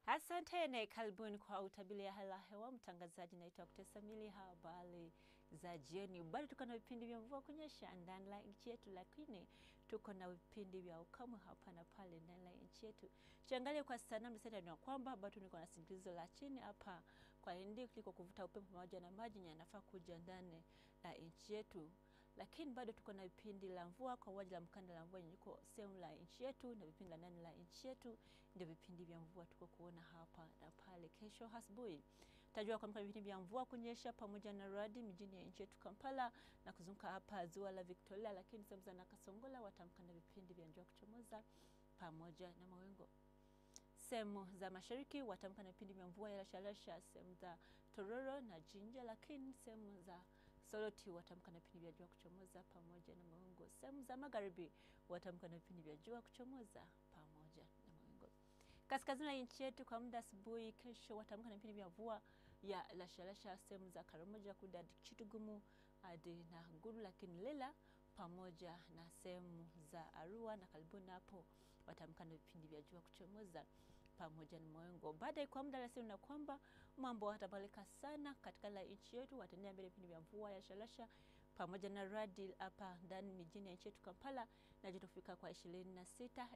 Asanteni, karibuni kwa utabiri ya hali ya hewa. Mtangazaji naitwa Kutesa Mili. Habari za jioni. Bado tuko na vipindi vya mvua kunyesha ndani la nchi yetu, lakini tuko na vipindi vya ukame hapa na pale ndani la nchi yetu. Tuangalie kwa sana mseta ni kwamba bado niko na sindikizo la chini hapa kwa hindi kuliko kuvuta upepo pamoja na maji yanafaa kuja ndani la nchi yetu. Lakini bado tuko na vipindi la mvua kwa waji la mkanda la mvua yuko sehemu la nchi yetu, na vipindi la ndani la nchi yetu ndio vipindi vya mvua tuko kuona hapa na pale. Kesho asubuhi tajua kwa vipindi vya mvua kunyesha pamoja na radi mijini ya nchi yetu Kampala na kuzunguka hapa ziwa la Victoria, lakini sehemu za Nakasongola watamka na vipindi vya jua kuchomoza pamoja na mawingu. Sehemu za mashariki watamka na vipindi vya mvua ya lashalasha, sehemu za Tororo na Jinja, lakini sehemu za Soloti watamka na vipindi vya jua kuchomoza pamoja na mawingu. Sehemu za magharibi watamka na vipindi vya jua kuchomoza pamoja na mawingu. Kaskazini ya nchi yetu kwa muda asubuhi kesho watamka na vipindi vya mvua ya lashalasha, sehemu za Karamoja Kudadi Chitugumu hadi na Gulu, lakini Lela pamoja na sehemu za Arua na Kalibuni hapo watamka na vipindi vya jua kuchomoza pamoja na mawingu. Baadaye kwa muda alasiri na kwamba mambo yatabadilika sana katika la nchi yetu, wataendelea mbele vipindi vya mvua ya shalasha pamoja na radi hapa ndani mijini ya nchi yetu Kampala, na joto kufika kwa 26,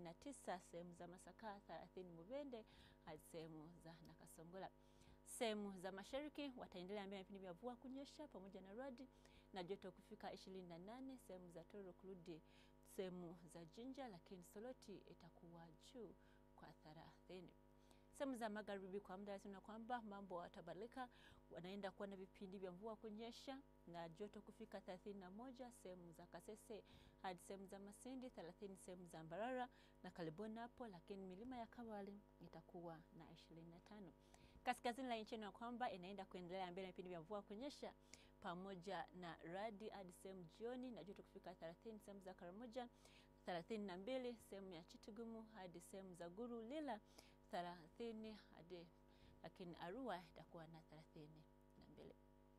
29 sehemu za Masaka, 30 Mubende hadi sehemu za Nakasongola. Sehemu za mashariki wataendelea mbele vipindi vya mvua kunyesha pamoja na radi na joto kufika 28 sehemu za Tororo kurudi sehemu za Jinja, lakini Soloti itakuwa juu kwa 30. Sehemu za magharibi kwa muda na kwamba mambo yatabadilika, wanaenda kuwa na vipindi vya mvua kunyesha na joto kufika 31 sehemu za Kasese hadi sehemu za Masindi, 30 sehemu za Mbarara na Kaliboni hapo, lakini milima ya Kawali itakuwa na 25. Kaskazini la nchi na kwamba inaenda kuendelea mbele vipindi vya mvua kunyesha pamoja na radi hadi sehemu jioni na joto kufika 30 sehemu za Karamoja, 32 sehemu ya Chitugumu hadi sehemu za Gulu Lila 30 hadi, lakini Arua itakuwa na 32.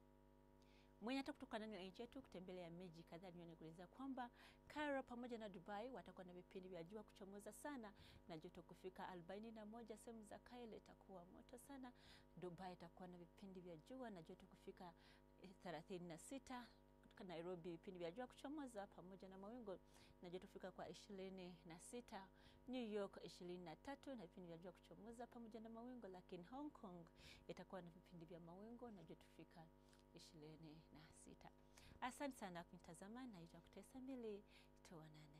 Mwenye hata kutoka ndani ya nchi yetu kutembelea miji kadhaa duniani kueleza kwamba Cairo pamoja na Dubai watakuwa na vipindi vya jua kuchomoza sana na joto kufika 41 sehemu za Cairo itakuwa moto sana. Dubai itakuwa na vipindi vya jua na joto kufika 36. Nairobi vipindi vya jua kuchomoza pamoja na mawingu na joto kufika kwa 26. New York 23 na vipindi vya jua kuchomoza pamoja na mawingu, lakini Hong Kong itakuwa na vipindi vya mawingu na joto kufika 26. Asante sana kwa kutazama, naitwa Kutesa Mili, tuonane.